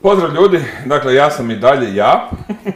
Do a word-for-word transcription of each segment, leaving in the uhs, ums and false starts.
Pozdrav ljudi, dakle ja sam i dalje ja,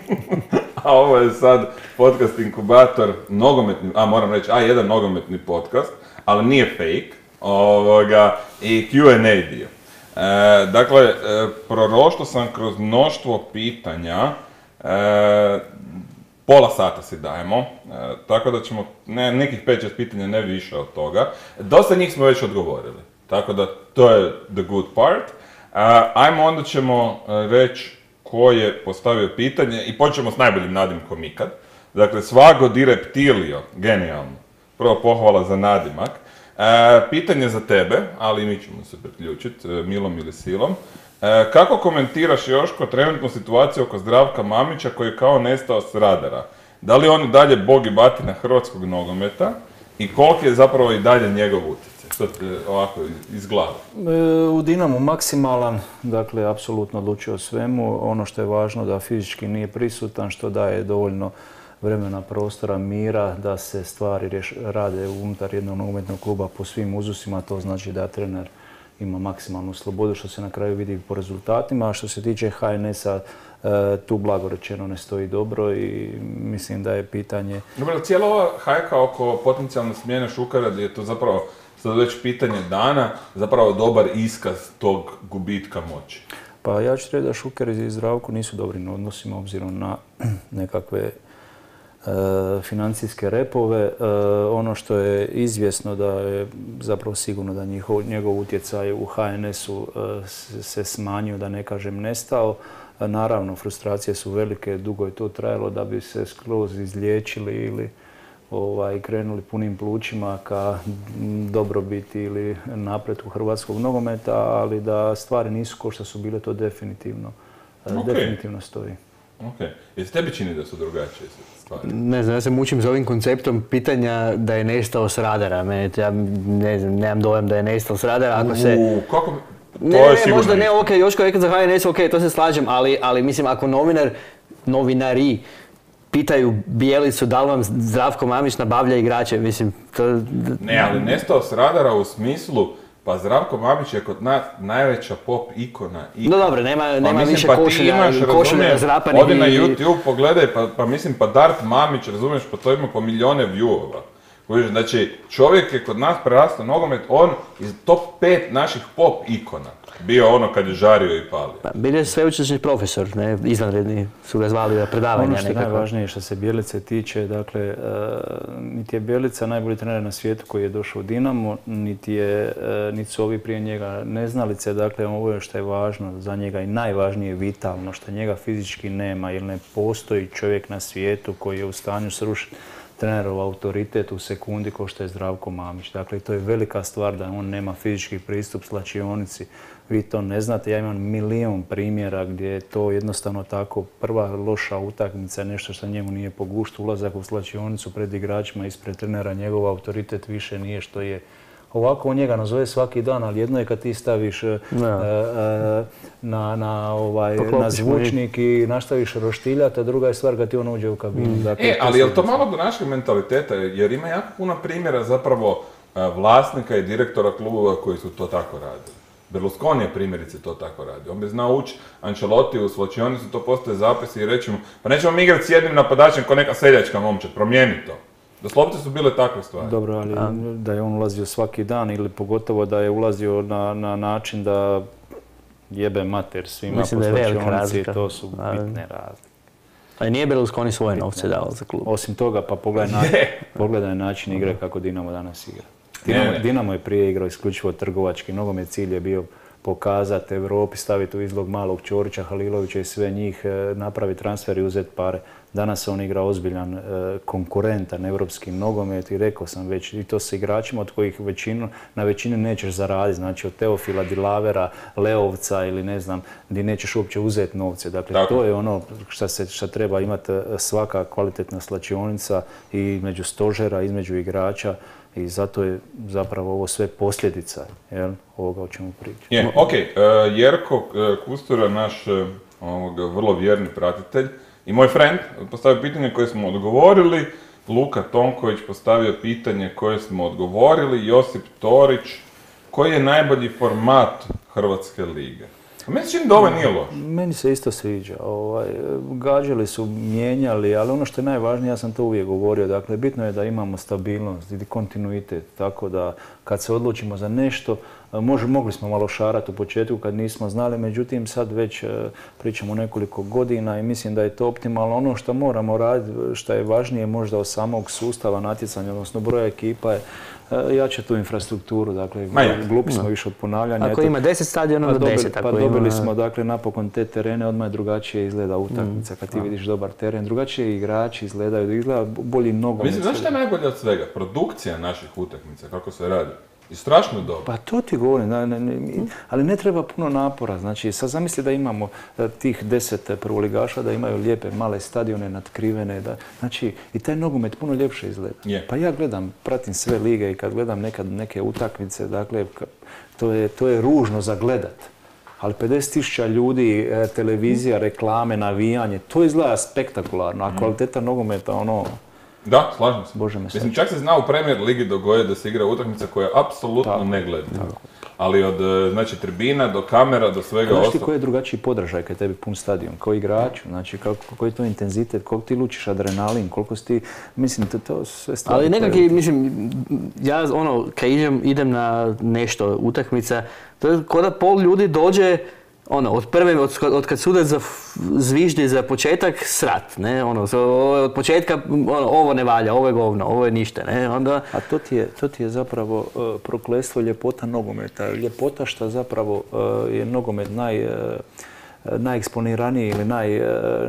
a ovo je sad podcast inkubator, nogometni, a moram reći, a jedan nogometni podcast, ali nije fake, ovoga, i Q and A dio. E, dakle, e, prorošto sam kroz mnoštvo pitanja, e, pola sata si dajemo, e, tako da ćemo, ne, nekih pet šest pitanja, ne više od toga. Dosta njih smo već odgovorili, tako da to je the good part. Uh, ajmo, onda ćemo uh, reći ko je postavio pitanje i počnemo s najboljim nadimkom ikad. Dakle, Svago di Reptilio, genijalno. Prvo pohvala za nadimak. Uh, pitanje za tebe, ali mi ćemo se priključiti, uh, milom ili silom. Uh, kako komentiraš, Joško, trenutnu situaciju oko Zdravka Mamića koji je kao nestao s radara? Da li on i dalje bog i batina hrvatskog nogometa i koliki je zapravo i dalje njegov utjecaj? Što te ovako iz glave? U Dinamu maksimalan, dakle, apsolutno odlučio o svemu. Ono što je važno da fizički nije prisutan, što daje dovoljno vremena, prostora, mira da se stvari rješ, rade unutar jednog nogometnog kluba po svim uzusima. To znači da trener ima maksimalnu slobodu, što se na kraju vidi po rezultatima. A što se tiče H N S-a, tu blago rečeno ne stoji dobro i mislim da je pitanje... Dobro, cijela ova hajka oko potencijalne smjene Šukera je to zapravo sad već pitanje dana, zapravo dobar iskaz tog gubitka moći. Pa ja ću reći da Šuker i Zdravko nisu dobrim odnosima obzirom na nekakve e, financijske repove. E, ono što je izvjesno da je zapravo sigurno da njihov, njegov utjecaj u H N S-u e, se smanjio, da ne kažem nestao. E, naravno, frustracije su velike, dugo je to trajalo da bi se skroz izliječili ili Ovaj, krenuli punim plućima ka dobrobiti ili napretku hrvatskog nogometa, ali da stvari nisu kao što su bile, to definitivno, okay. definitivno stoji. Ok. Jesi tebi čini da su drugačije stvari? Ne znam, ja se mučim za ovim konceptom pitanja da je nestao s radara. Mene, ja ne znam, nemam dojam da je nestao s radara. Ako se... U, kako... To ne, je ne, možda ne, ok, Joško je rekao za H N S, ok, to se slažem, ali, ali mislim, ako novinar, novinari, pitaju Bijelicu da li vam Zdravko Mamić nabavlja igrače, mislim, to... Ne, ali nestao s radara u smislu, pa Zdravko Mamić je kod nas najveća pop ikona. ikona. No dobro, nema, pa, nema mislim, više pa košulja, košulja razrapanih. Odi na YouTube, pogledaj, pa, pa mislim, pa Dart Mamić, razumiješ, pa to ima po milijone viewova. Znači, čovjek je kod nas prerastao nogomet, on iz top pet naših pop ikona. Bio ono kad je žario i palio. Pa, bio je sveučilišni profesor, ne, izvanredni su ga zvali da predavanja nekako. Ono što je nekako. najvažnije što se Bjelice tiče, dakle, uh, niti je Bjelica najbolji trener na svijetu koji je došao u Dinamo, niti, je, uh, niti su ovi prije njega neznalice, dakle, ovo je što je važno za njega i najvažnije vitalno, što njega fizički nema, jer ne postoji čovjek na svijetu koji je u stanju srušiti trenerov autoritet u sekundi kao što je Zdravko Mamić. Dakle, to je velika stvar da on nema fizički pristup slačionici. Vi to ne znate, ja imam milion primjera gdje je to jednostavno tako. Prva loša utakmica je nešto što njemu nije po guštu, ulazak u slačionicu pred igračima, ispred trenera, njegov autoritet više nije što je. Ovako on njega nazove svaki dan, ali jedno je kad ti staviš uh, uh, na, na, ovaj, na zvučnik i nastaviš roštiljati, a druga je stvar kad ti on uđe u kabinu. Mm. Dakle, e, ali je li to malo do našeg mentaliteta? Jer ima jako puno primjera zapravo uh, vlasnika i direktora klubova koji su to tako radili. Berlusconi je primjerice to tako radio. On bi znao ući Ancelotti u slačionicu, to postoje zapisi i reći mu, pa nećemo mi igrati s jednim napadačem kao neka seljačka momčad, promijeni to. Doslovce su bile takve stvari. Dobro, ali A. da je on ulazio svaki dan ili pogotovo da je ulazio na, na način da jebe mater svima po slačionici, to su bitne razlike. A nije Berlusconi svoje novce dao za klub? Osim toga, pa pogledaj, na, pogledaj način igre kako Dinamo danas igra. Dinamo, ne, ne. Dinamo je prije igrao isključivo trgovački nogomet, cilj je bio pokazati Europi, staviti u izlog malog Ćorića, Halilovića i sve njih, napraviti transfer i uzeti pare. Danas on igra ozbiljan e, konkurentan evropski nogomet i rekao sam već, i to sa igračima od kojih većinu, na većinu nećeš zaraditi, znači od Teofila, Dilavera, Leovca ili ne znam, gdje nećeš uopće uzeti novce. Dakle, Tako. to je ono što se šta treba imati svaka kvalitetna slačionica i među stožera, između igrača. I zato je zapravo ovo sve posljedica, jel, ovoga o čemu pričam. Je, ok. Uh, Jerko uh, Kustura, naš uh, ovoga, vrlo vjerni pratitelj i moj friend, postavio pitanje koje smo odgovorili. Luka Tonković postavio pitanje koje smo odgovorili. Josip Torić, koji je najbolji format Hrvatske lige? A meni se čini da ovo nije loš. Meni se isto sviđa. Ovaj, gađali su, mijenjali, ali ono što je najvažnije, ja sam to uvijek govorio, dakle, bitno je da imamo stabilnost i kontinuitet, tako da kad se odlučimo za nešto, Može, mogli smo malo šarati u početku kad nismo znali, međutim sad već pričamo nekoliko godina i mislim da je to optimalno. Ono što moramo raditi, što je važnije možda od samog sustava natjecanja, odnosno broja ekipa je jače tu infrastrukturu, dakle glupi smo više od ponavljanja. Ako ima deset stadiona do deset. Pa dobili smo dakle napokon te terene, odmah drugačije izgleda utakmica kad ti vidiš dobar teren, drugačije igrači izgledaju, izgleda bolji nogomet. Mislim, znaš šta je najbolje od svega? Produkcija naših utakmica, kako se radi. I strašno dobro. Pa to ti govorim, ne, ne, ne, ali ne treba puno napora. Znači, sad zamisli da imamo tih deset prvoligaša, da imaju lijepe male stadione natkrivene. Da, znači, i taj nogomet puno ljepše izgleda. Yeah. Pa ja gledam, pratim sve lige i kad gledam nekad neke utakmice, dakle, to je, to je ružno za gledat. Ali pedeset tisuća ljudi, televizija, reklame, navijanje, to izgleda spektakularno. A kvaliteta nogometa, ono... Da, slažem se. Bože me Mislim, čak se zna u Premier Ligi dogoditi da se igra utakmica koja je apsolutno ne gleda. Ali od znači, tribina do kamera do svega ostalog. Znaš ti koji je drugačiji podražaj kad tebi pun stadion, kao igraču, znači kako, koji je to intenzitet, koliko ti lučiš adrenalin, koliko si ti, mislim, to, to sve stvari. Ali nekak je, mislim, ja ono, kad idem, idem na nešto utakmica, to je kao da pol ljudi dođe, ono, od prve, od, od kad sudac za zviždi za početak, srat, ne, ono, od početka, ono, ovo ne valja, ovo je govno, ovo je ništa, ne, onda... A to ti je, to ti je zapravo uh, prokletstvo ljepota nogometa, ljepota što zapravo uh, je nogomet naj... Uh, najeksponiraniji ili naj,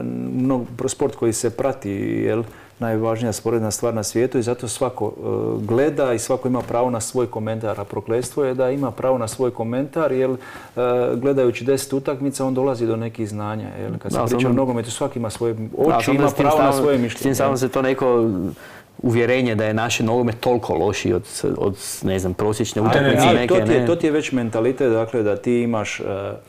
no, sport koji se prati, jel, najvažnija sporedna stvar na svijetu i zato svako uh, gleda i svako ima pravo na svoj komentar. A prokletstvo je da ima pravo na svoj komentar jer uh, gledajući deset utakmica on dolazi do nekih znanja. Jel? Kad se priča o nogometu svaki ima svoje oči, ima pravo stavno, na svoje mišljenje. S tim samo se to neko uvjerenje da je naš nogomet toliko lošiji od, od ne znam, prosječne utakmice. Ali to, ti je, to ti je već mentalitet, dakle, da ti imaš uh,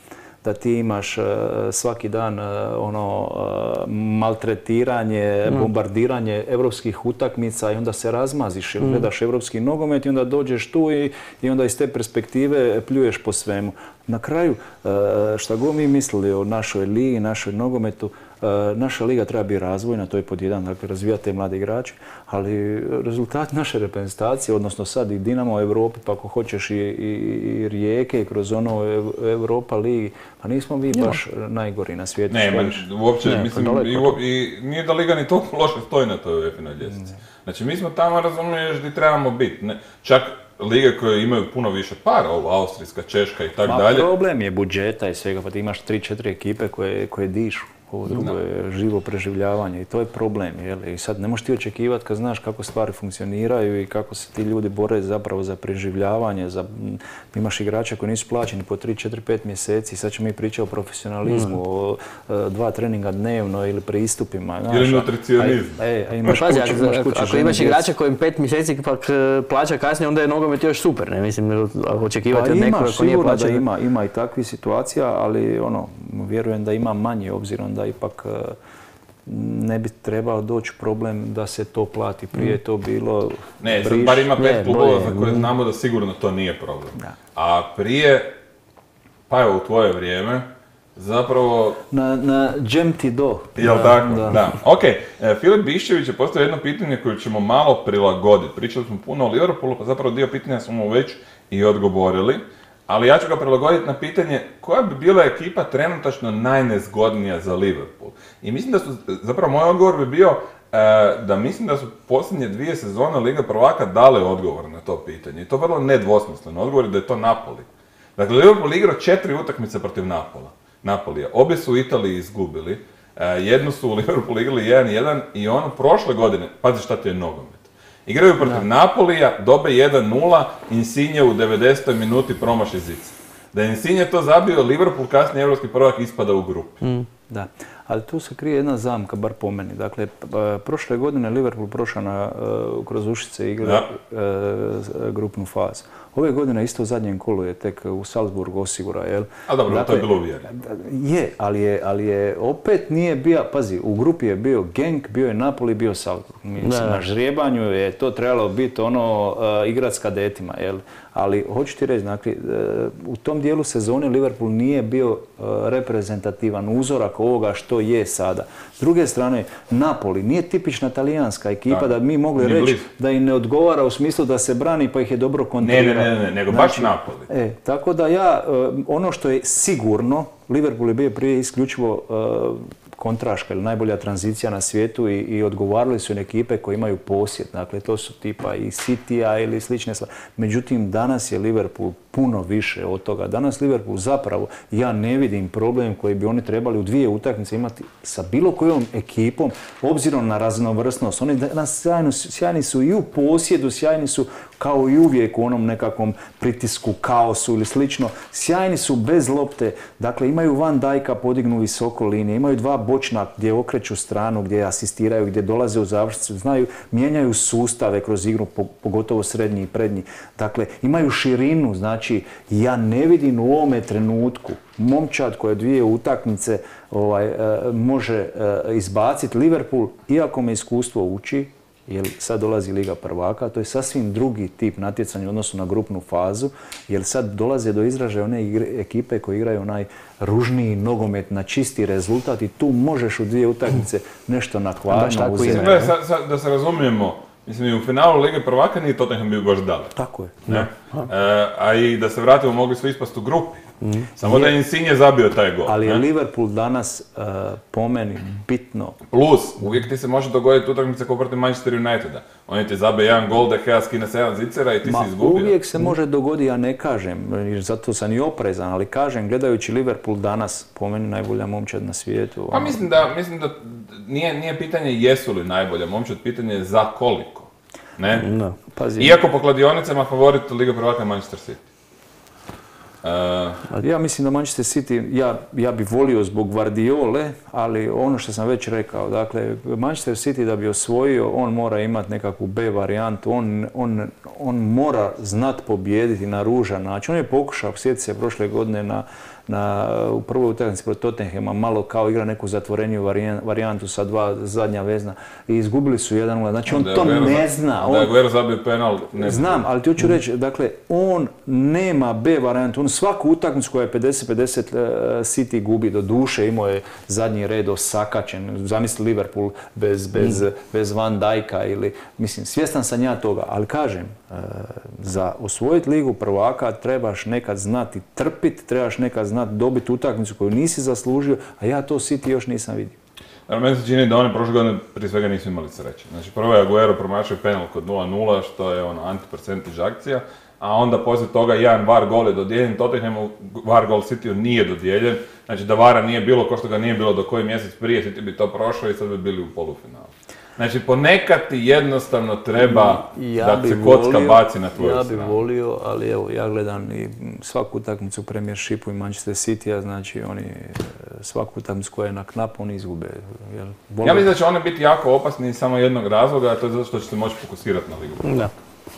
da ti imaš uh, svaki dan uh, ono uh, maltretiranje, mm. bombardiranje europskih utakmica i onda se razmaziš jer mm. gledaš europski nogomet i onda dođeš tu i, i onda iz te perspektive pljuješ po svemu. Na kraju, uh, šta god mi mislili o našoj ligi, našoj nogometu, uh, naša liga treba biti razvojna, to je pod jedan, dakle razvijati te mlade igrače, ali rezultat naše reprezentacije, odnosno sad i Dinamo u Europi, pa ako hoćeš i, i, i Rijeke kroz ono Europa ligi, pa nismo vi baš ja. najgori na svijetu. Ne, man, uopće, ne, mislim, i, i nije da liga ni toliko loše stoji na toj UEFA-noj ljestvici. Znači, mi smo tamo, razumiješ, gdje trebamo biti. Ne, čak lige koje imaju puno više para, ovo Austrijska, Češka i tako dalje. Problem je budžeta i svega, pa ti imaš tri četiri ekipe koje, koje dišu. Ovo drugo je živo preživljavanje i to je problem. Jel? I sad ne možeš ti očekivati kad znaš kako stvari funkcioniraju i kako se ti ljudi bore zapravo za preživljavanje. Za... Imaš igrača koji nisu plaćeni po tri, četiri, pet mjeseci. Sad ćemo mi pričati o profesionalizmu, mm. o dva treninga dnevno ili pristupima. Znaš, ili nutricionizmu. A, a, a imaš Pazi, kući, imaš kući, ako žene, imaš igrača kojim pet mjeseci pak plaća kasnije, onda je nogomet još super. Ne? Mislim, očekivati pa od nekoga ko nije plaćen. Da ima, ima i takvih situacija, ali ono, vjerujem da ima manje obzirom da ipak ne bi trebao doći problem da se to plati. Prije je to bilo... Ne, sad bar ima pet klubova za koje znamo da sigurno to nije problem. Da. A prije, pa evo u tvoje vrijeme, zapravo... Na, na džem ti do. Jel da, tako? Da. da. Ok, e, Filip Biščević je postavio jedno pitanje koje ćemo malo prilagoditi. Pričali smo puno o Liverpoolu, pa zapravo dio pitanja smo mu već i odgovorili. Ali ja ću ga prilagoditi na pitanje koja bi bila ekipa trenutačno najnezgodnija za Liverpool. I mislim da su, zapravo moj odgovor bi bio e, da mislim da su posljednje dvije sezone Liga prvaka dale odgovor na to pitanje. I to vrlo nedvosmisleno. Odgovor je da je to Napoli. Dakle, Liverpool igrao četiri utakmice protiv Napola. Napolija. Obje su u Italiji izgubili. E, jednu su u Liverpoolu igrali jedan jedan i ono prošle godine, pazi šta ti je nogomet. Igraju protiv da. Napolija, dobe jedan nula, Insigne u devedesetoj minuti promaši zic. Da je Insigne to zabio, Liverpool kasnije evropski prvak ispada u grupi. Mm, da. Ali tu se krije jedna zamka, bar po meni. Dakle, prošle godine Liverpool prošao na, kroz ušice igre ja. grupnu fazu. Ove godine isto u zadnjem kolu je tek u Salzburgu osigura, jel? A dobro, dakle, to je bilo uvjereno. Je, ali je, ali je opet nije bio, pazi, u grupi je bio Genk, bio je Napoli, bio Salzburg. Mislim, na žrijebanju je to trebalo biti ono, uh, igrat s kadetima, jel? Ali hoću ti reći, dakle, u tom dijelu sezone Liverpool nije bio reprezentativan uzorak ovoga što je sada. S druge strane, Napoli nije tipična talijanska ekipa da, da mi mogli reći da im ne odgovara u smislu da se brani pa ih je dobro kontrolirati. Ne, ne, ne, nego znači, baš Napoli. E, tako da ja, ono što je sigurno, Liverpool je bio prije isključivo kontraška ili najbolja tranzicija na svijetu i, i odgovarali su na ekipe koje imaju posjed. Dakle, to su tipa i City-a ili slične stvari. Međutim, danas je Liverpool puno više od toga. Danas Liverpool zapravo, ja ne vidim problem koji bi oni trebali u dvije utakmice imati sa bilo kojom ekipom, obzirom na raznovrsnost. Oni danas sjajni, sjajni su i u posjedu, sjajni su kao i uvijek u onom nekakvom pritisku, kaosu ili slično. Sjajni su bez lopte. Dakle, imaju Van Dijka podignu visoko linije, imaju dva bočna gdje okreću stranu, gdje asistiraju, gdje dolaze u završnicu, znaju, mijenjaju sustave kroz igru, pogotovo srednji i prednji. Dakle, imaju širinu, znači ja ne vidim u ovome trenutku momčad koja dvije utakmice ovaj, e, može e, izbaciti Liverpool, iako me iskustvo uči, jer sad dolazi Liga prvaka, to je sasvim drugi tip natjecanja u odnosu na grupnu fazu, jer sad dolaze do izražaja one igre, ekipe koje igraju onaj ružniji nogomet na čisti rezultat i tu možeš u dvije utakmice nešto nakvarno uzeti. Da, da se razumijemo, mislim i u finalu Lige prvaka nije Tottenham bio baš dalek. Tako je. Ne? E, a i da se vratimo, mogli su ispast u grupi. Mm. Samo je, da je Insigne zabio taj gol. Ali je ne? Liverpool danas uh, po meni bitno. Plus, uvijek ti se može dogoditi utakmica kao protiv Manchester Uniteda. Oni ti zabije jedan gol, De Gea skine sedam zicera i ti Ma, si izgubio. Uvijek se može dogoditi, ja ne kažem, jer zato sam i oprezan, ali kažem, gledajući Liverpool danas, po meni najbolja momčad na svijetu. Pa mislim da, mislim da nije, nije pitanje jesu li najbolja momčad, pitanje je za koliko. Ne? No, pazi. Iako po kladionicama favorit Liga prvaka Manchester City. Uh, ja mislim da Manchester City, ja, ja bi volio zbog Guardiole, ali ono što sam već rekao, dakle, Manchester City da bi osvojio, on mora imati nekakvu B varijantu, on, on, on mora znat pobijediti na ružan način. On je pokušao, sjeti se prošle godine na, na, u prvoj utakmici protiv Tottenhama, malo kao igra neku zatvoreniju varijantu sa dva zadnja vezna i izgubili su jedan nula. Znači on to ne zna. Da je Aguero zabio penal. Ne znam, ali ti hoću reći, dakle, on nema B varijantu. On svaku utakmicu koja je pedeset pedeset City gubi, do duše imao je zadnji red osakačen. Zamisli Liverpool bez, bez, mm. bez Van Dijka ili, mislim, svjestan sam ja toga, ali kažem, za osvojiti Ligu prvaka trebaš nekad znati trpiti, trebaš nekad znati dobiti utakmicu koju nisi zaslužio, a ja to City još nisam vidio. Naravno, meni se čini da oni prošle godine prije svega nisu imali sreće. Znači, prvo je Aguero promašio penal kod nula nula, što je ono anti-percentage akcija, a onda poslije toga jedan V A R gol je dodijeljen, Tottenhamu V A R gol Cityu nije dodijeljen, znači da V A R-a nije bilo, ko što ga nije bilo do koji mjesec prije, City bi to prošao i sad bi bili u polufinalu. Znači, ponekad ti jednostavno treba ja da se kocka volio, baci na tvoju ja stranu. Ja bi volio, ali evo, ja gledam i svaku utakmicu u Premiershipu i Manchester City-a, znači oni svaku utakmicu koja je na knapu, oni izgube. Jel, ja mislim da će oni biti jako opasni samo jednog razloga, a to je zato što će se moći fokusirati na ligu. Da.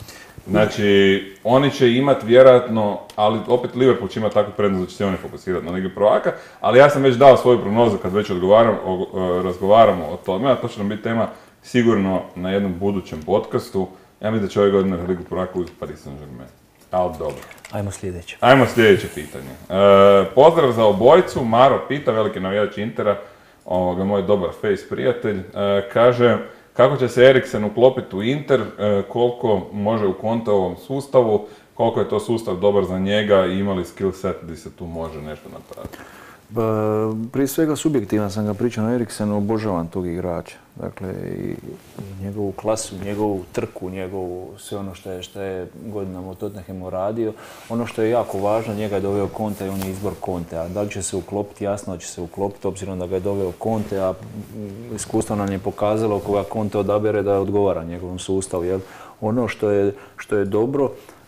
Znači, oni će imati vjerojatno, ali opet Liverpool će imati takvu prednost da će se oni fokusirati na Ligu prvaka, ali ja sam već dao svoju prognozu kad već odgovaram, o, o, razgovaramo o tome, a to će nam biti tema sigurno na jednom budućem podcastu. Ja mislim da će ove godine na Ligu prvaka uzeti Paris Saint-Germain. Ali dobro. Ajmo sljedeće. Ajmo sljedeće pitanje. E, pozdrav za obojicu, Maro pita, veliki navijač Intera, ovoga, moj dobar face prijatelj, e, kaže kako će se Eriksen uklopiti u Inter, e, koliko može u Conteovom sustavu, koliko je to sustav dobar za njega i ima li skill set gdje se tu može nešto napraviti? Ba, prije svega subjektivan sam ga pričao na Eriksenu, obožavam tog igrača. Dakle, i, i njegovu klasu, njegovu trku, njegovu sve ono što je, što je godinama u Tottenhamu radio. Ono što je jako važno, njega je doveo Conte i on je izbor Conte. A da li će se uklopiti, jasno da će se uklopiti, obzirom da ga je doveo Conte, a iskustvo nam je pokazalo koga Conte odabere da odgovara njegovom sustavu. Jel? Ono što je, što je dobro,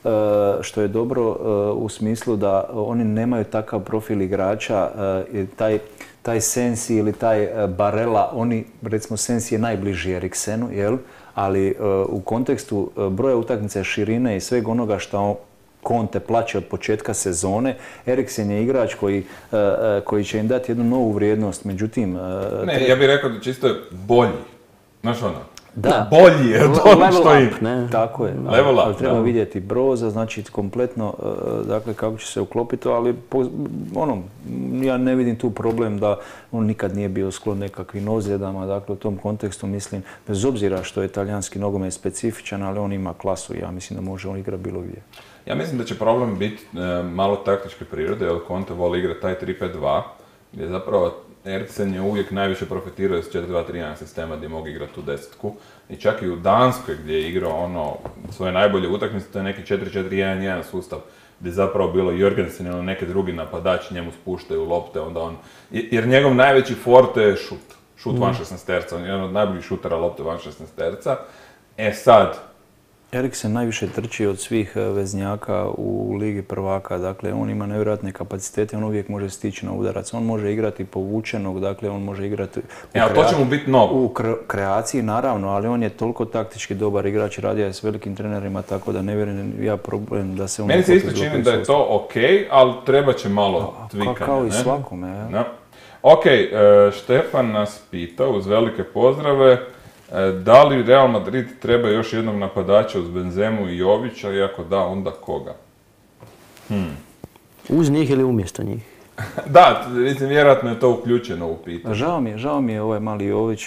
što je dobro u smislu da oni nemaju takav profil igrača, taj, taj Sensi ili taj Barella, oni, recimo Sensi je najbliži Eriksenu, jel? Ali u kontekstu broja utakmice, širine i svega onoga što Conte plaće od početka sezone, Eriksen je igrač koji, koji će im dati jednu novu vrijednost, međutim... Ne, te... ja bih rekao da čisto je bolji, znaš ono, da. bolji je od ono što im. Tako je, Level ali up, treba da. vidjeti Broza, znači kompletno, dakle, kako će se uklopiti, ali ono, ja ne vidim tu problem da on nikad nije bio sklon nekakvim ozljedama, dakle, u tom kontekstu mislim, bez obzira što je talijanski nogomet specifičan, ali on ima klasu i ja mislim da može on igrati bilo gdje. Ja mislim da će problem biti e, malo taktičke prirode, jer Conte voli igrati taj tri pet dva, gdje zapravo Eriksen je uvijek najviše profitirao iz četiri dva tri jedan sistema gdje mogu igrati tu desetku. I čak i u Danskoj gdje je igrao ono svoje najbolje utakmice, to je neki četiri četiri jedan jedan sustav, gdje je zapravo bilo Jorgensen ili neki drugi napadači njemu spuštaju lopte, onda on... Jer njegov najveći forte je šut, šut mm. van šesnaesterca, on je jedan od najboljih šutera lopte van šesnaesterca. E sad, Eriksen najviše trči od svih veznjaka u Ligi prvaka, dakle on ima nevjerojatne kapacitete, on uvijek može stići na udarac, on može igrati povučenog, dakle on može igrati u, e, a to će mu biti novo. U kreaciji naravno, ali on je toliko taktički dobar igrač, radio je s velikim trenerima, tako da ne vjerujem ja problem da se on... Meni se isto čini da je to ok, ali treba će malo tvikanja. Ka, kao ne? i svakome. Ja. No. Ok, Štefan nas pita uz velike pozdrave, da li Real Madrid treba još jednog napadača uz Benzemu i Jovića, i ako da, onda koga? Hmm. Uz njih ili umjesto njih? Da, mislim, vjerojatno je to uključeno u pitanje. Žao mi je, žao mi je ovaj mali Jović,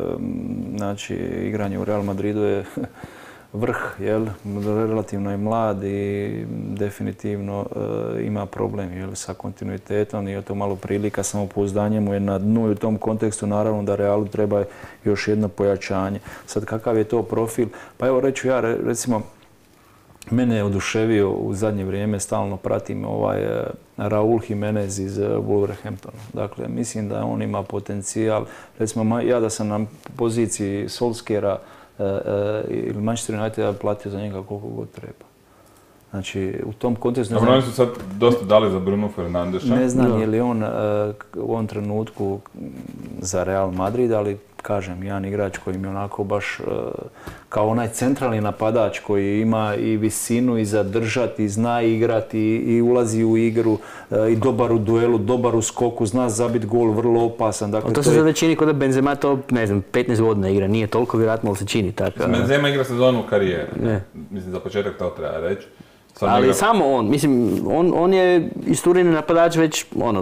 znači igranje u Real Madridu je vrh, jel? Relativno je mlad i definitivno e, ima problem, jel? Sa kontinuitetom i to malo prilika, samopouzdanje mu je na dnu i u tom kontekstu naravno da Realu treba još jedno pojačanje. Sad kakav je to profil? Pa evo reću ja, recimo, mene je oduševio u zadnje vrijeme, stalno pratim ovaj e, Raul Jimenez iz e, Wolverhamptona. Dakle, mislim da on ima potencijal. Recimo, ja da sam na poziciji Solskjera ili uh, uh, Manchester United ja platio za njega koliko god treba. Znači, u tom kontekstu... Dobro, oni su sad dosta dali za Bruno Fernandeša. Ne znam no. je li on uh, u ovom trenutku za Real Madrid, ali kažem, jedan igrač koji mi onako baš uh, kao onaj centralni napadač koji ima i visinu i zadržati, i zna igrati i, i ulazi u igru uh, i dobar u duelu, dobar u skoku, zna zabit gol, vrlo opasan. Dakle, to, to se je... sada čini kod da Benzema to, ne znam, petnaest godina igra, nije toliko vjerojatno, ali se čini tako. Benzema igra sezonu u karijeri. Ne. Mislim, za početak to treba reći. Sam ali igra... samo on, mislim, on, on je istureni napadač već, ono,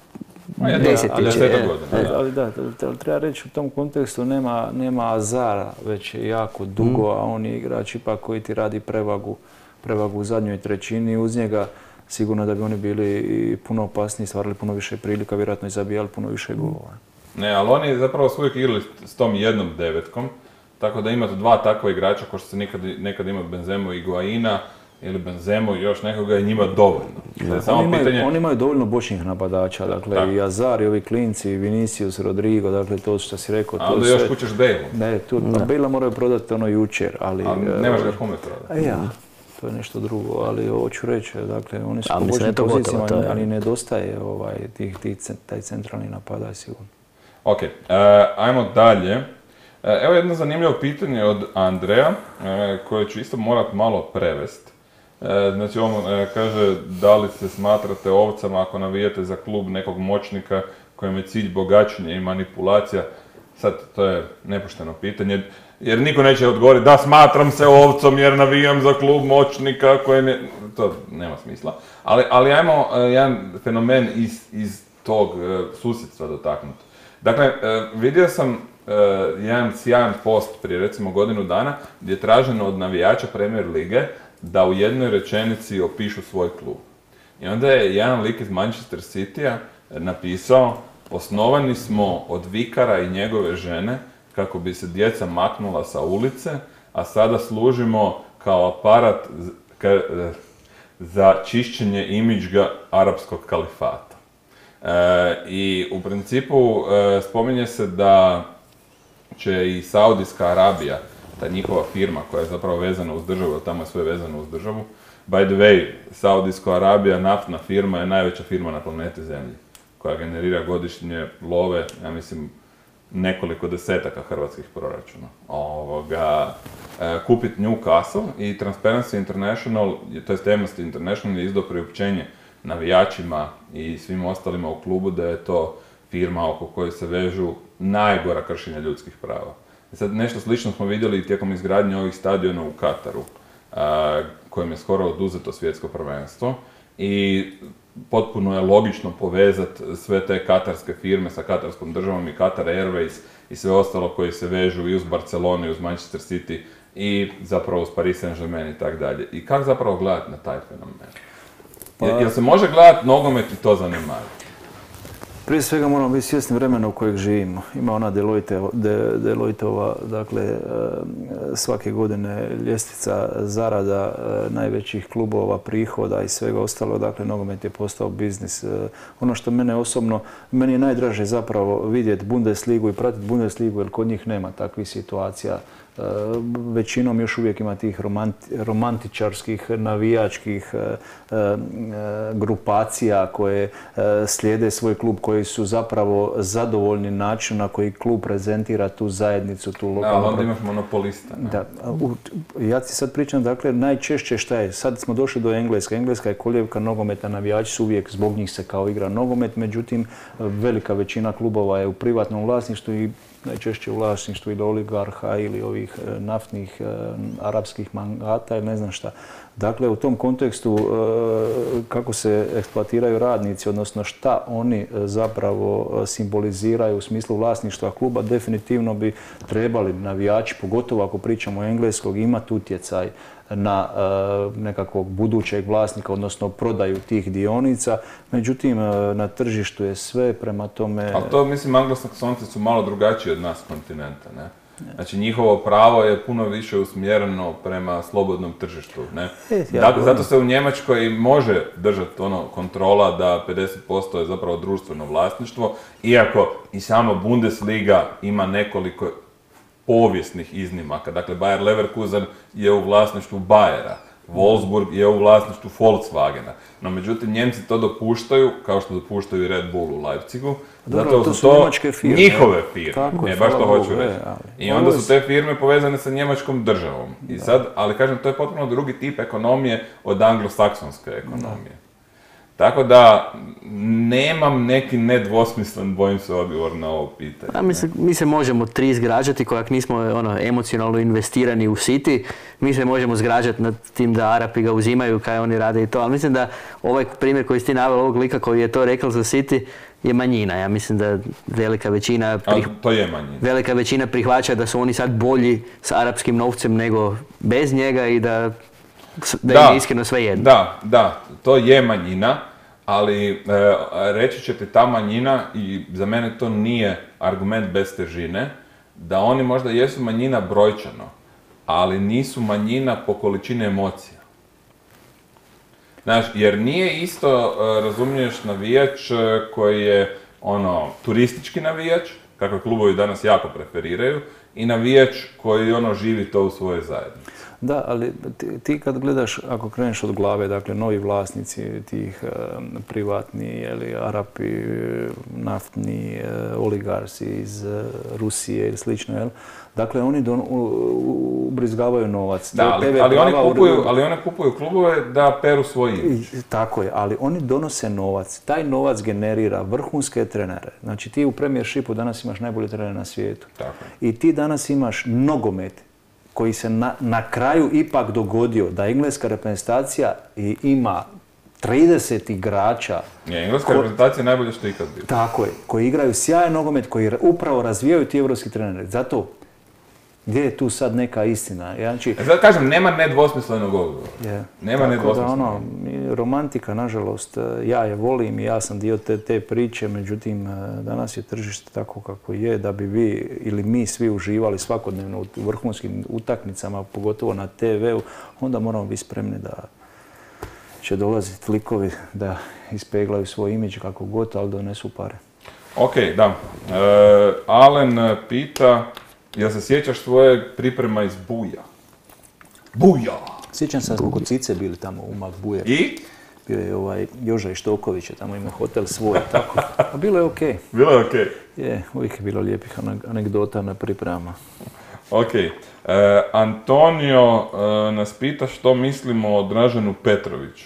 ja, desetljeće. Ali, ali da, treba reći u tom kontekstu nema, nema Azara već jako dugo, mm. a on je igrač ipak koji ti radi prevagu, prevagu u zadnjoj trećini. Uz njega sigurno da bi oni bili i puno opasniji, stvarali puno više prilika, vjerojatno i zabijali puno više golova. Ne, ali oni zapravo su uvijek igrali s tom jednom devetkom, tako da imate dva takva igrača ko što se nekad, nekad ima Benzemu i Higuaina, ili Benzemu i još nekoga je njima dovoljno. Da, samo oni, imaju, pitanje... oni imaju dovoljno bočnih napadača, dakle tak. i Azar i ovi klinci, i Vinicius, Rodrigo, dakle to što si rekao. A onda još sve... kućeš Bale. Ne, tu Bale moraju prodati ono jučer, ali... A nemaš ga kome prodati. Ja, to je nešto drugo, ali hoću reći, dakle oni su po bočnim pozicijama, gotovo, ali nedostaje ovaj, tih, tih, taj centralni napadač sigurno. Ok, uh, ajmo dalje. Evo jedno zanimljivo pitanje od Andreja, koje ću isto morat malo prevesti. Znači on kaže da li se smatrate ovcama ako navijate za klub nekog moćnika kojem je cilj bogaćenje i manipulacija. Sad to je nepošteno pitanje jer niko neće odgovoriti da smatram se ovcom jer navijam za klub moćnika kojem je... To nema smisla. Ali, ali ajmo jedan fenomen iz, iz tog susjedstva dotaknuti. Dakle, vidio sam jedan sjajan post prije recimo godinu dana gdje je traženo od navijača Premier lige da u jednoj rečenici opišu svoj klub. I onda je jedan lik iz Manchester Citya napisao: osnovani smo od vikara i njegove žene kako bi se djeca maknula sa ulice, a sada služimo kao aparat za čišćenje imidža arapskog kalifata. E, I u principu e, spominje se da će i Saudijska Arabija ta njihova firma koja je zapravo vezana uz državu, tamo je sve vezano uz državu. By the way, Saudijska Arabija, naftna firma, je najveća firma na planeti Zemlji, koja generira godišnje love, ja mislim, nekoliko desetaka hrvatskih proračuna. Ovoga, e, kupit Newcastle i Transparency International, to je Amnesty International, je izdao priopćenje navijačima i svim ostalima u klubu da je to firma oko koje se vežu najgora kršenja ljudskih prava. I sad nešto slično smo vidjeli tijekom izgradnje ovih stadiona u Kataru, a, kojim je skoro oduzeto svjetsko prvenstvo i potpuno je logično povezati sve te katarske firme sa katarskom državom i Qatar Airways i sve ostalo koji se vežu i uz Barcelonu i uz Manchester City i zapravo uz Paris Saint-Germain i tako dalje. I kako zapravo gledati na taj fenomen? Pa... Jel se može gledati nogomet i to zanemariti? Prije svega moramo biti svjesni vremena u kojeg živimo. Ima ona Deloitte, De, Deloittova, dakle, svake godine ljestvica zarada najvećih klubova, prihoda i svega ostalo, dakle, nogomet je postao biznis. Ono što mene osobno, meni je najdraže zapravo vidjeti Bundesligu i pratiti Bundesligu, jer kod njih nema takvih situacija. Većinom još uvijek ima tih romanti, romantičarskih, navijačkih e, e, grupacija koje e, slijede svoj klub, koji su zapravo zadovoljni način na koji klub prezentira tu zajednicu, tu lokalnu... Da, onda imaš monopolista. Ne? Da, u, ja ti sad pričam, dakle, najčešće šta je, sad smo došli do Engleska. Engleska je kolijevka nogometa, navijači su uvijek, zbog njih se kao igra nogomet, međutim, velika većina klubova je u privatnom vlasništvu i najčešće u vlasništvu ili oligarha ili ovih naftnih e, arapskih mangata ili ne znam šta. Dakle, u tom kontekstu e, kako se eksploatiraju radnici, odnosno šta oni zapravo simboliziraju u smislu vlasništva kluba, definitivno bi trebali navijači, pogotovo ako pričamo o engleskog, imati utjecaj na e, nekakvog budućeg vlasnika, odnosno prodaju tih dionica. Međutim, e, na tržištu je sve, prema tome... Ali to, mislim, anglosaksonci su malo drugačiji od nas kontinenta, ne? Znači, njihovo pravo je puno više usmjereno prema slobodnom tržištu, ne? E, dakle, zato se u Njemačkoj može držati ono kontrola da pedeset posto je zapravo društveno vlasništvo, iako i sama Bundesliga ima nekoliko povijesnih iznimaka. Dakle, Bayer Leverkusen je u vlasništvu Bayera, Wolfsburg je u vlasništvu Volkswagena. No, međutim, Njemci to dopuštaju, kao što dopuštaju i Red Bull u Leipzigu, dobro, zato to su to firme. njihove firme. Tako, ne, baš to hoću Bogu, reći. je, ali... I onda su te firme povezane sa njemačkom državom. I da. Sad, ali kažem, to je potpuno drugi tip ekonomije od anglosaksonske ekonomije. Da. Tako da, nemam neki nedvosmislen, bojim se, odgovor na ovo pitanje. A, mi, se, mi se možemo tri zgrađati, kojak nismo ono, emocionalno investirani u City, mi se možemo zgrađati nad tim da Arapi ga uzimaju, kaj oni rade i to, ali mislim da ovaj primjer koji si ti naveo, ovog lika koji je to rekao za City, je manjina. Ja mislim da velika većina, prih... to je manjina. velika većina prihvaća da su oni sad bolji s arapskim novcem nego bez njega i da, da, da im je iskreno sve jedno. Da, da, to je manjina. Ali e, reći će ti ta manjina, i za mene to nije argument bez težine, da oni možda jesu manjina brojčano, ali nisu manjina po količini emocija. Znaš, jer nije isto, razumiješ, navijač koji je ono turistički navijač, kakve klubovi danas jako preferiraju, i navijač koji ono živi to u svojoj zajednici. Da, ali ti, ti kad gledaš, ako kreneš od glave, dakle, novi vlasnici tih um, privatni, jeli, Arapi, naftni, uh, oligarsi iz uh, Rusije ili slično, jel? Dakle, oni don, u, ubrizgavaju novac. Da, ali, ali, oni kupuju, u... ali oni kupuju klubove da peru svoj imidž. Tako je, ali oni donose novac. Taj novac generira vrhunske trenere. Znači, ti u Premiershipu danas imaš najbolje trenere na svijetu. Tako. I ti danas imaš nogomet koji se na, na kraju ipak dogodio da engleska reprezentacija ima trideset igrača. Je, engleska ko... reprezentacija je najbolje što je ikad bilo. Tako je, koji igraju sjajan nogomet, koji upravo razvijaju ti evropski treneri. Zato, gdje je tu sad neka istina? Znači, e sad kažem, nema nedvosmislenog odgovora. Je. Nema nedvosmislenog. Ono, romantika, nažalost, ja je volim i ja sam dio te, te priče, međutim, danas je tržište tako kako je, da bi vi ili mi svi uživali svakodnevno u vrhunskim utakmicama, pogotovo na te veu, onda moramo biti spremni da će dolaziti likovi da ispeglaju svoj imidž kako god, ali donesu pare. Ok, da. E, Alen pita Jel se sjećaš svoje priprema iz Buja? Buja! Sjećam se da smo kod Cice bili tamo u Mak Buja. I? Bio je ovaj Joža Ištoković, je tamo imao hotel svoj, tako. A bilo je okej. Okay. Bilo je okej? Okay. Je, uvijek je bilo lijepih anegdota na pripremama. Ok. E, Antonio e, nas pita što mislimo o Draženu Petroviću.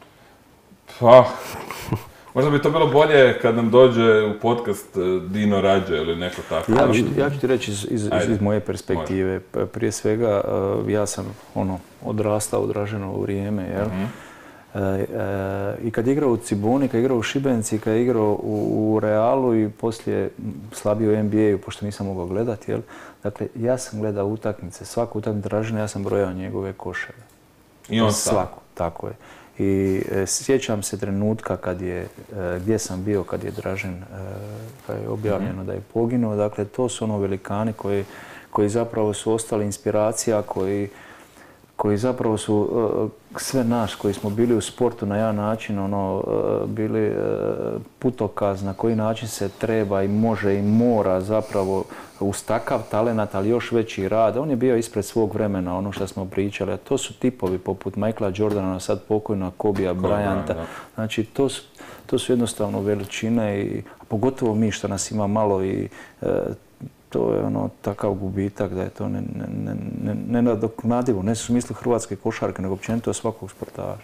Pa, možda bi to bilo bolje kad nam dođe u podcast Dino Rađe ili neko tako. Ja ću, ja ću ti reći iz, iz, iz moje perspektive. Može. Prije svega, ja sam ono, odrastao u Draženovo vrijeme, jel? Mm-hmm. E, e, I kad je igrao u Ciboni, kad je igrao u Šibenci, kad je igrao u, u Realu i poslije slabio u N B A-u, pošto nisam mogao gledati, jel? Dakle, ja sam gledao utakmice, svaku utakmicu Dražena, ja sam brojao njegove koševe. I on svaku, tako je. I e, sjećam se trenutka kad je, e, gdje sam bio kad je Dražen, e, kad je objavljeno mm-hmm. da je poginuo. Dakle, to su ono velikani koji, koji zapravo su ostali inspiracija, koji, koji zapravo su uh, sve nas koji smo bili u sportu na jedan način ono, uh, bili uh, putokaz na koji način se treba i može i mora zapravo uz takav talenat, ali još veći rad. On je bio ispred svog vremena, ono što smo pričali, a to su tipovi poput Michaela Jordana, sad pokojna Kobija Bryanta. Znači, to su, to su jednostavno veličine, i, a pogotovo mi što nas ima malo i uh, to je ono takav gubitak da je to nenadoknadivo, ne, ne, ne, ne u smislu hrvatske košarke, nego općenito svakog sportaša.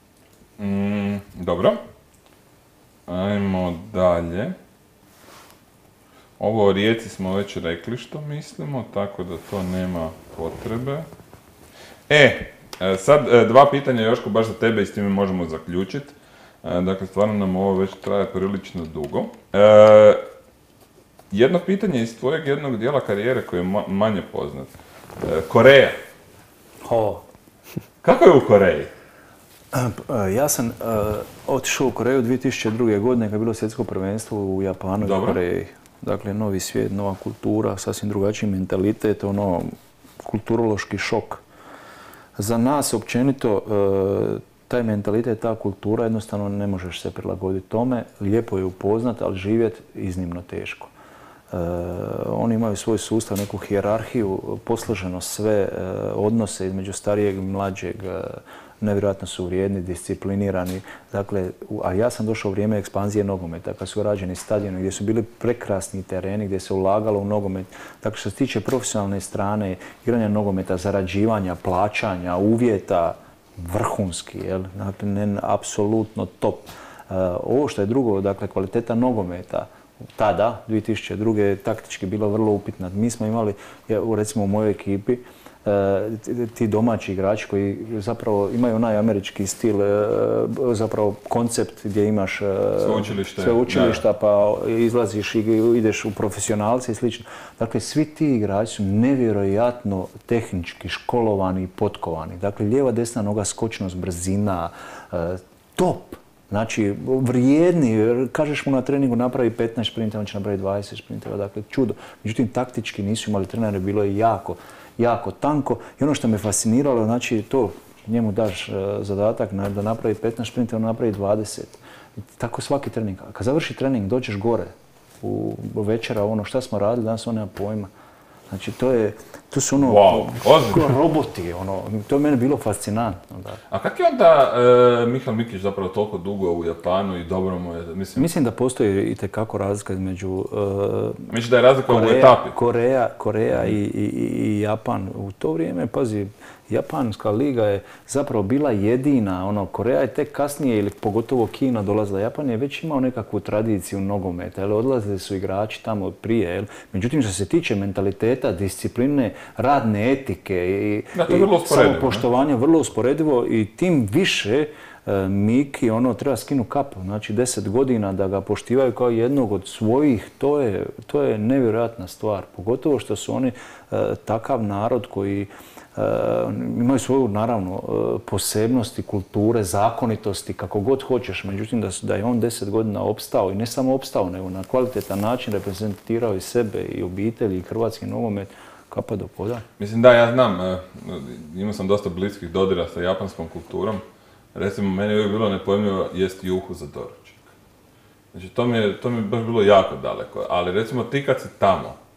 Mm, dobro. Ajmo dalje. Ovo o Rijeci smo već rekli što mislimo, tako da to nema potrebe. E, sad dva pitanja Joško baš za tebe i s time možemo zaključiti. Dakle, stvarno nam ovo već traje prilično dugo. E, Jedno pitanje iz tvojeg jednog dijela karijere koji je ma- manje poznat. E, Koreja. Ho. Kako je u Koreji? Ja sam uh, otišao u Koreju dvije tisuće druge. godine kad je bilo svjetsko prvenstvo u Japanu i Koreji. Dakle, novi svijet, nova kultura, sasvim drugačiji mentalitet, ono, kulturološki šok. Za nas općenito uh, taj mentalitet, ta kultura, jednostavno ne možeš se prilagoditi tome. Lijepo je upoznat, ali živjeti iznimno teško. Uh, oni imaju svoj sustav, neku hijerarhiju, posloženo sve uh, odnose između starijeg i mlađeg, uh, nevjerojatno su vrijedni, disciplinirani. Dakle, a ja sam došao u vrijeme ekspanzije nogometa, kad su rađeni stadioni, gdje su bili prekrasni tereni, gdje se ulagalo u nogomet. Dakle, što se tiče profesionalne strane, igranja nogometa, zarađivanja, plaćanja, uvjeta, vrhunski, jel? Dakle, ne, apsolutno top. Uh, ovo što je drugo, dakle, kvaliteta nogometa, tada, dvije tisuće druge. je taktički bilo vrlo upitna. Mi smo imali, recimo u mojoj ekipi, ti domaći igrači koji zapravo imaju onaj američki stil, zapravo koncept gdje imaš sve učilišta pa izlaziš i ideš u profesionalce i slično. Dakle, svi ti igrači su nevjerojatno tehnički školovani i potkovani. Dakle, lijeva, desna noga, skočnost, brzina, top. Znači, vrijedni, kažeš mu na treningu napravi petnaest sprinteva, on će napraviti dvadeset sprinteva, dakle čudo. Međutim, taktički nisu imali trenere, bilo je jako, jako tanko. I ono što me fasciniralo, znači to, njemu daš zadatak da napravi petnaest sprinteva, on napravi dvadeset. Tako svaki trening. A kad završi trening, dođeš gore u večera, ono šta smo radili, danas on nema pojma. Znači, to je, to su ono, wow, roboti, ono, to je mene bilo fascinantno. Da. A kak je onda e, Mihael Mikić zapravo toliko dugo u Japanu i dobro mu je, mislim... Mislim da postoji itekako razlika između... E, Mislim da je razlika u etapi? Koreja, Koreja mm. i, i, i Japan. U to vrijeme, pazi, Japanska liga je zapravo bila jedina, ono, Koreja je tek kasnije, ili pogotovo Kina dolazila. Japan je već imao nekakvu tradiciju nogometa, jel, odlazili su igrači tamo od prije, jel. Međutim, što se tiče mentaliteta, discipline, radne etike i, da, i samopoštovanja, vrlo usporedivo i tim više e, Miki, ono, treba skinu kapu, znači deset godina da ga poštivaju kao jednog od svojih, to je, to je nevjerojatna stvar. Pogotovo što su oni e, takav narod koji Uh, imaju svoju, naravno, uh, posebnosti, kulture, zakonitosti, kako god hoćeš. Međutim, da, da je on deset godina opstao i ne samo opstao, nego na kvalitetan način reprezentirao i sebe i obitelji i hrvatski nogomet, kapa do poda. Mislim da, ja znam, uh, imao sam dosta bliskih dodira sa japanskom kulturom. Recimo, meni je bilo nepojmljivo jesti juhu za doručak. Znači, to mi je, to mi je baš bilo jako daleko. Ali recimo, ti kad si tamo,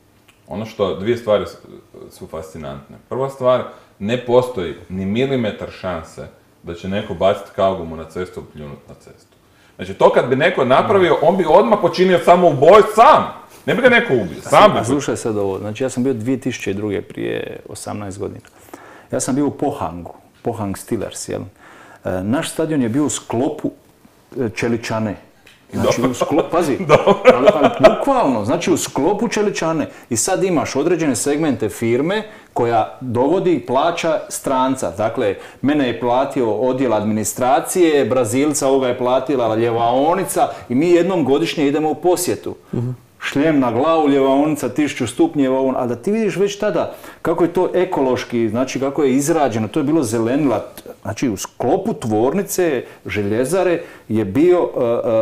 ono što, dvije stvari su fascinantne. Prva stvar, ne postoji ni milimetar šanse da će neko baciti kaugumu na cestu i pljunuti na cestu. Znači, to kad bi neko napravio, on bi odmah počinio samo uboj sam. Ne bi ga neko ubio, sam bi. Slušaj sad ovo, znači ja sam bio dvije tisuće druge prije osamnaest godina. Ja sam bio u Pohangu, Pohang Steelers, jel? Naš stadion je bio u sklopu Čeličane. Znači, u sklopu, pazi, ali, ali bukvalno, znači u sklopu Čeličane. I sad imaš određene segmente firme koja dovodi i plaća stranca. Dakle, mene je platio odjel administracije, Brazilca, ovoga je platila ljevaonica i mi jednom godišnje idemo u posjetu. Uh-huh. Šljem na glavu, ljevaonica, tisuću stupnjeva, a da ti vidiš već tada kako je to ekološki, znači kako je izrađeno, to je bilo zelenila, znači u sklopu tvornice, željezare je bio uh, uh,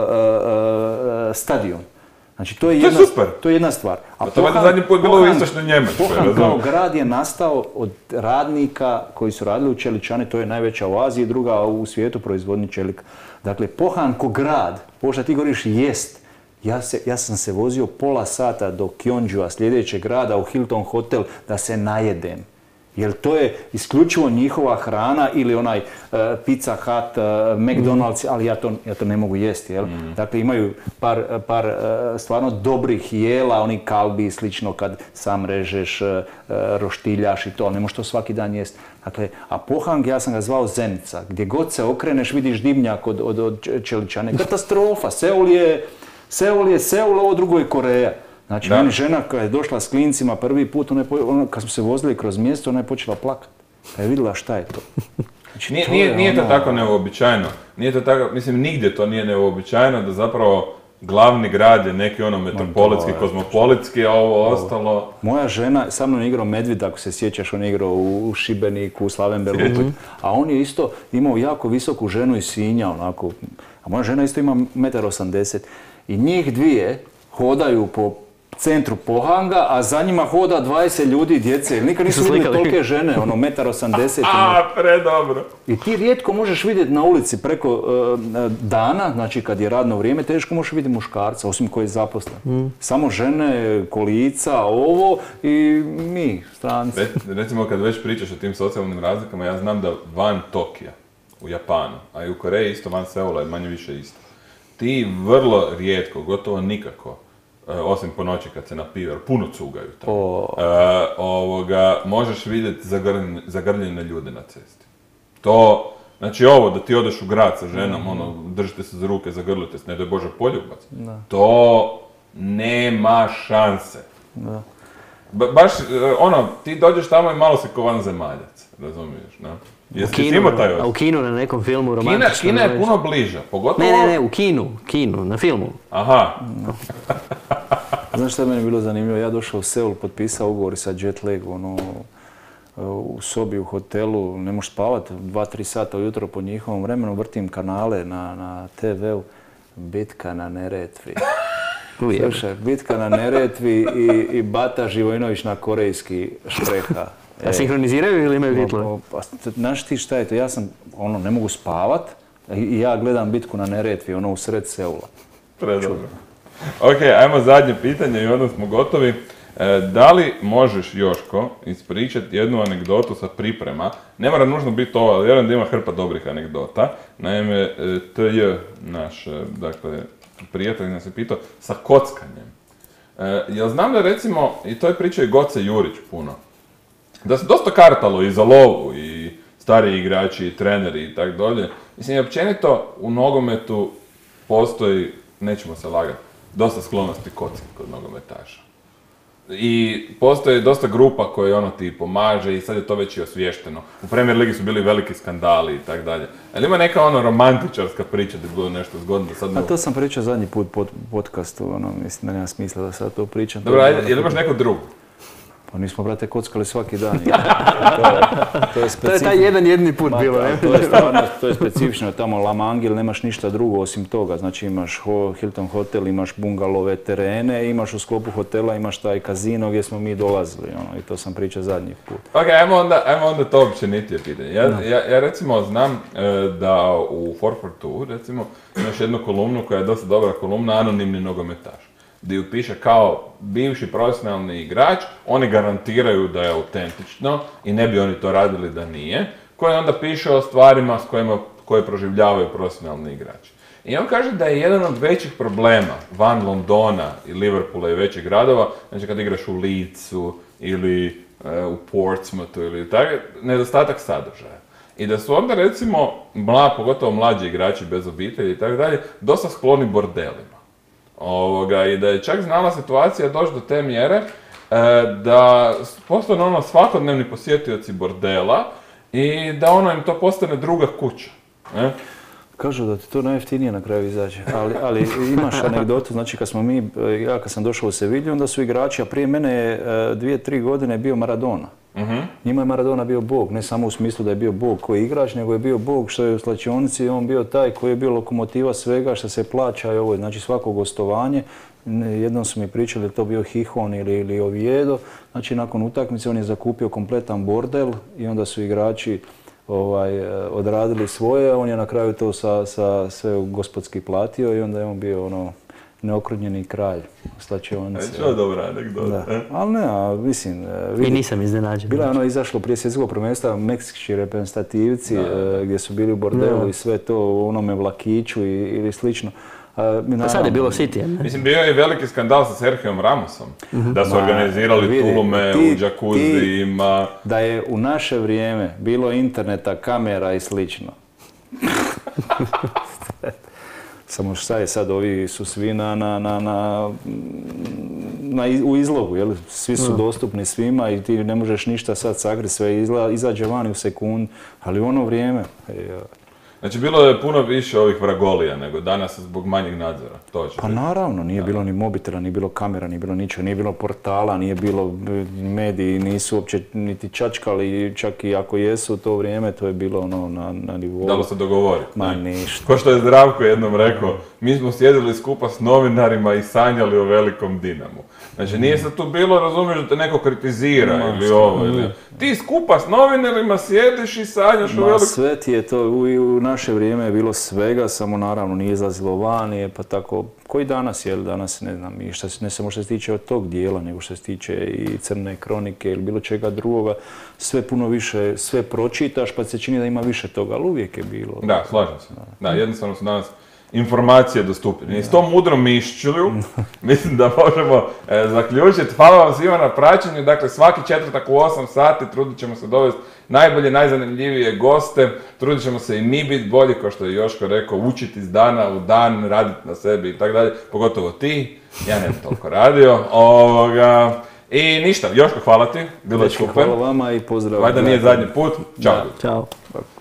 uh, stadion. Znači to je, to jedna, je super. To je jedna stvar. A to je zadnji put bilo u istočnoj Njemačkoj. Pohang kao grad je nastao od radnika koji su radili u Čeličani, to je najveća u Aziji, druga u svijetu proizvodnji čelika. Dakle, Pohang ko grad, ovo što ti govoriš jest. Ja, se, ja sam se vozio pola sata do Kionđua, sljedećeg grada, u Hilton hotel, da se najedem. Jer to je isključivo njihova hrana ili onaj uh, Pizza Hut, uh, McDonald's, mm. ali ja to, ja to ne mogu jesti. Jel? Mm. Dakle, imaju par, par uh, stvarno dobrih jela, oni kalbi i slično kad sam režeš, uh, roštiljaš i to, ali ne možeš to svaki dan jesti. Dakle, a Pohang, ja sam ga zvao Zenica. Gdje god se okreneš vidiš dimnjak od, od, od Čeličane. Katastrofa, Seul je... Seul je Seul, ovo drugo je Koreja. Znači, meni žena kad je došla s klincima prvi put, ona je, ona, kad smo se vozili kroz mjesto, ona je počela plakati. Kad je vidjela šta je to. Znači, nije, to nije, je nije ono... to tako neuobičajeno. Nije to tako, mislim, nigdje to nije neuobičajeno da zapravo glavni grad je neki ono metropolitski, kozmopolitski, a ovo, ovo ostalo... Moja žena, sa mnom je igrao Medved, ako se sjećaš, on je igrao u Šibeniku, u Slavenbergu, a on je isto imao jako visoku ženu iz Sinja, onako, a moja žena isto ima jedan osamdeset metra. I njih dvije hodaju po centru Pohanga, a za njima hoda dvadeset ljudi, djece. Nikad nisu vidjeli tolike žene, ono, jedan osamdeset metra. A, predobro. I ti rijetko možeš vidjeti na ulici preko uh, dana, znači kad je radno vrijeme, teško možeš vidjeti muškarca, osim koji je zaposlen. Mm. Samo žene, kolica, ovo i mi, stranci. Re, recimo kad već pričaš o tim socijalnim razlikama, ja znam da van Tokija, u Japanu, a i u Koreji isto van Seula je manje više isto. Ti vrlo rijetko, gotovo nikako, uh, osim po noći kad se napiju, jer puno cugaju tamo, oh. uh, ovoga, možeš vidjeti zagrljene, zagrljene ljude na cesti. To, znači ovo, da ti odeš u grad sa ženom, mm. ono, držite se za ruke, zagrlite se, ne daj Bože poljubac, da. To nema šanse. Da. Ba, baš, uh, ono, ti dođeš tamo i malo si ko vanzemaljac, razumiješ, ne? U Kinu, a u Kinu na nekom filmu romantično... Kina, Kina je puno bliža, pogotovo... Ne, ne, ne, u Kinu, Kinu, na filmu. Aha. Znaš šta je meni bilo zanimljivo? Ja došao u Seul, potpisao ugovor sa Jetlag, ono, u sobi, u hotelu, ne možeš spavati, dva, tri sata ujutro po njihovom vremenu, vrtim kanale na, na te veu, Bitka na Neretvi. Slušaj, Bitka na Neretvi i, i Bata Živojinović na korejski špreha. A sinhroniziraju ili imaju titlove? Pa, znaš ti šta je to? Ja sam, ono, ne mogu spavat i ja gledam Bitku na Neretvi, ono, u sred Seula. Predobro. Ok, ajmo zadnje pitanje i onda smo gotovi. E, da li možeš, Joško, ispričati jednu anegdotu sa priprema? Ne mora nužno biti ovo, ali vjerujem da ima hrpa dobrih anegdota. Naime, T J, naš, dakle, prijatelj nas je pitao, sa kockanjem. E, jel znam da recimo, i to je pričao i Goce Jurić puno, da se dosta kartalo i za lovu, i stariji igrači, i treneri, i tak dolje. Mislim, općenito u nogometu postoji, nećemo se lagati, dosta sklonosti kocki kod nogometaša. I postoji dosta grupa koje ono ti pomaže i sad je to već i osviješteno. U Premier Ligi su bili veliki skandali i tak dalje. Ali ima neka ono romantičarska priča da je bilo nešto zgodno. Sad ne... A to sam pričao zadnji put pod podcastu, ono, mislim da nema smisla da sad to pričam. Dobro, ajde, je li imaš neko drugu? Pa nismo, brate, kockali svaki dan. to, je, to, je to je taj jedan jedni put Ma, bilo, ne? To je stvarno, to je specifično. Tamo La Mangil nemaš ništa drugo osim toga. Znači imaš ho, Hilton hotel, imaš bungalove terene, imaš u sklopu hotela, imaš taj kazino gdje smo mi dolazili. Ono, i to sam pričao zadnji put. Ok, ajmo onda, ajmo onda to općenitije pitanje. Ja, no. ja, ja recimo znam e, da u four four two recimo imaš jednu kolumnu koja je dosta dobra kolumna, anonimni nogometaš. gdje piše kao bivši profesionalni igrač, oni garantiraju da je autentično i ne bi oni to radili da nije, koji onda piše o stvarima s kojima, koje proživljavaju profesionalni igrači. I on kaže da je jedan od većih problema van Londona i Liverpoola i većih gradova, znači kad igraš u Leedsu ili e, u Portsmouthu ili tako, nedostatak sadržaja. I da su onda recimo, mla, pogotovo mlađi igrači bez obitelji i tako dalje, dosta skloni bordelima. Ovoga, i da je čak znala situacija doći do te mjere e, da postane ono svakodnevni posjetioci bordela i da ono im to postane druga kuća. Ne? Kažu da ti to najjeftinije na kraju izađe, ali, ali imaš anegdotu, znači kad smo mi, ja kad sam došao u Sevilju, onda su igrači, a prije mene je dvije, tri godine bio Maradona. Uh-huh. Njima je Maradona bio bog, ne samo u smislu da je bio bog koji je igrač, nego je bio bog što je u slačionici i on bio taj koji je bio lokomotiva svega što se plaća i ovo, znači svako gostovanje. Jednom su mi pričali da je to bio Hihon ili, ili Oviedo, znači nakon utakmice on je zakupio kompletan bordel i onda su igrači ovaj, odradili svoje, on je na kraju to sa, sa sve gospodski platio i onda je on bio ono neokrunjeni kralj slačionice. E, čo dobra anegdota. Ali ne, a mislim... Vidi, i nisam iznenađen. Bila je ono izašlo prije svjetskog prvenstva, meksički reprezentativci da. Gdje su bili u bordelu da. I sve to u onome vlakiću i, ili slično. A, mi, pa sad je bilo City, ne? Mislim, bio je veliki skandal sa Serhijom Ramosom, uh-huh. da su Ma, organizirali vidi, tulume ti, u džakuzima. Da je u naše vrijeme bilo interneta, kamera i slično. Samo šta je sad, ovi su svi na, na, na, na, na, u izlogu, jel? Svi su uh-huh. dostupni svima i ti ne možeš ništa sad sakriti, sve izla, izađe vani u sekund, ali u ono vrijeme... Ej, znači, bilo je puno više ovih vragolija nego danas zbog manjeg nadzora, točno. Pa naravno, nije bilo ni mobitela, nije bilo kamera, nije bilo ničega, nije bilo portala, nije bilo mediji, nisu uopće niti čačkali, čak i ako jesu u to vrijeme, to je bilo ono na, na nivou. Dalo se dogovoriti. Ma ništa. Ko što je Zdravko jednom rekao, mi smo sjedili skupa s novinarima i sanjali o velikom Dinamu. Znači, nije se tu bilo, razumiješ, da te neko kritizira Ma, ili ovo, ili... Ti skupa s novinarima sjediš i sanjaš Ma, o velikom... sve ti je to, u, u naše vrijeme je bilo svega, samo naravno nije izlazilo van, pa tako, koji danas je, danas ne znam, i šta, ne samo što se tiče od tog dijela, nego što se tiče i crne kronike ili bilo čega drugoga, sve puno više, sve pročitaš pa se čini da ima više toga, ali uvijek je bilo. Da, slažem se. Da, jednostavno su danas informacije dostupne. I s tom mudrom mišćulju mislim da možemo e, zaključiti. Hvala vam svima na praćenju. Dakle, svaki četvrtak u osam sati trudit ćemo se dovesti najbolje, najzanimljivije goste. Trudit ćemo se i mi biti bolji, kao što je Joško rekao, učiti iz dana u dan, raditi na sebi i tako dalje. Pogotovo ti. Ja ne bi toliko radio. Ovoga. I ništa, Joško, hvala ti. Bilo je super. Hvala vama i pozdrav. Vajda nije zadnji put. Ćao. Ćao.